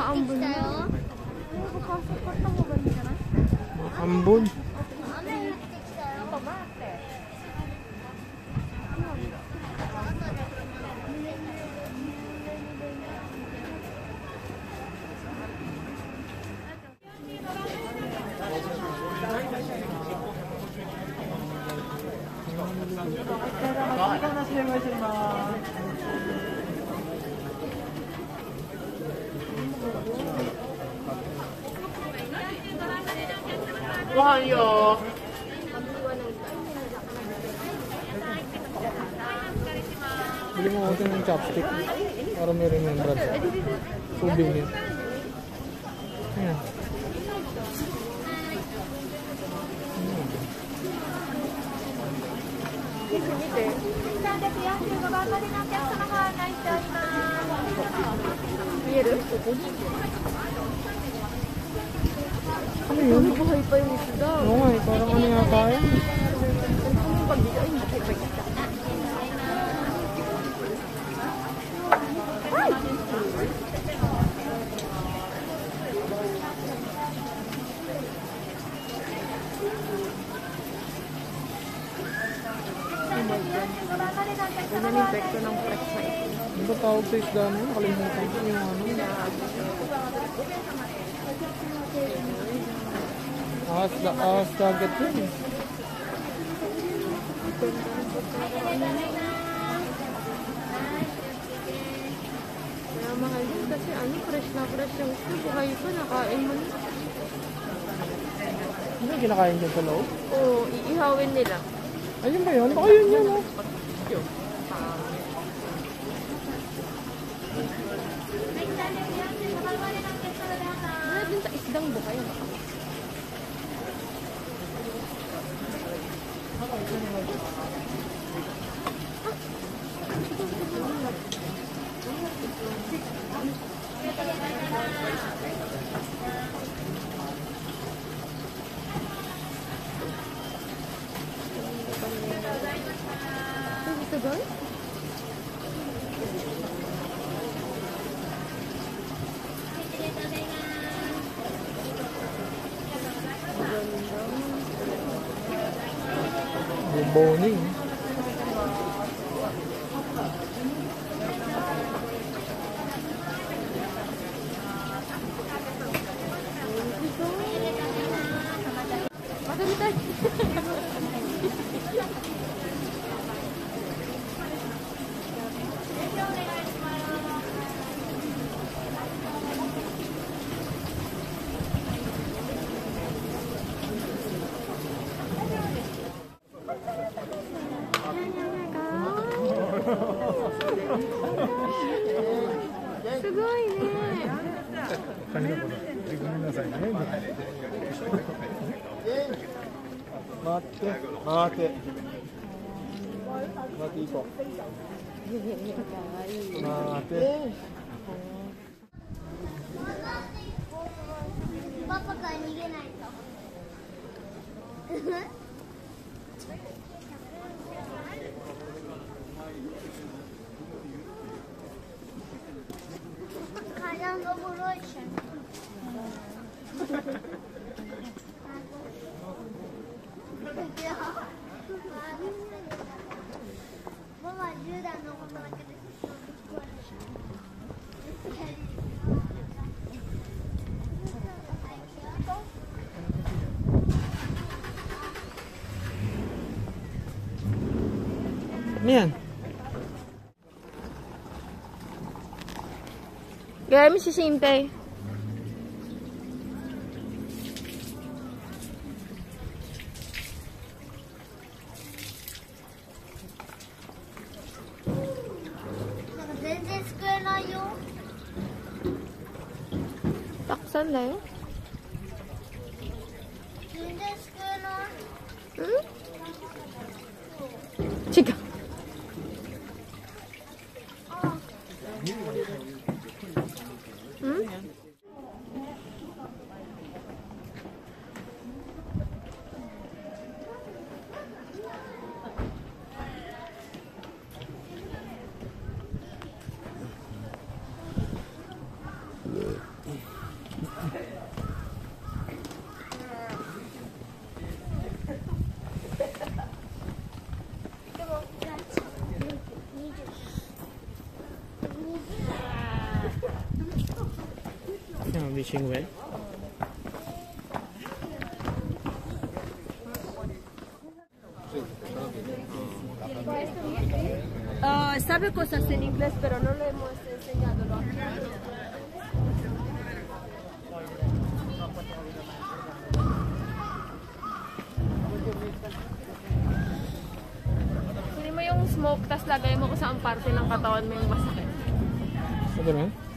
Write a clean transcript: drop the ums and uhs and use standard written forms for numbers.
ambon na. Papasok ka na mo ba niya na? Ambon. Gohanyo. Bili mo ako ng chopstick para may remembrance. Souvenir. Ayan. Ano yun? Buhay pa yung isda. Oo nga, parang ano yata yun. Ganyan yung vector ng flex na ito. Ano ba tawag sa isda na yun? Nakalimutan ko yung ano. Dagat yun eh. Kaya mahal yun kasi ano, fresh na fresh yung isda. Buhay pa, nakain mo na. Ano yung kinakain dyan sa loob? Oo, iihawin nila. Ayun ba yun? Baka yun yun oh. Ano din sa isdang buhay? Ito guys? Boning. Mate. Mati po. Mate. Papa ka nigay ito. Kaya ang gabuloy siya. Mama, 10段のことだけで。 Yan. Gaya mo si Simpay. Taksan na yun. Chica. Fishing well. Sabe cosas en inglés, pero no le hemos enseñado. Kunin mo yung smoke, tas lagay mo ko sa parte ng katawan mo yung masakit. Pwede ba?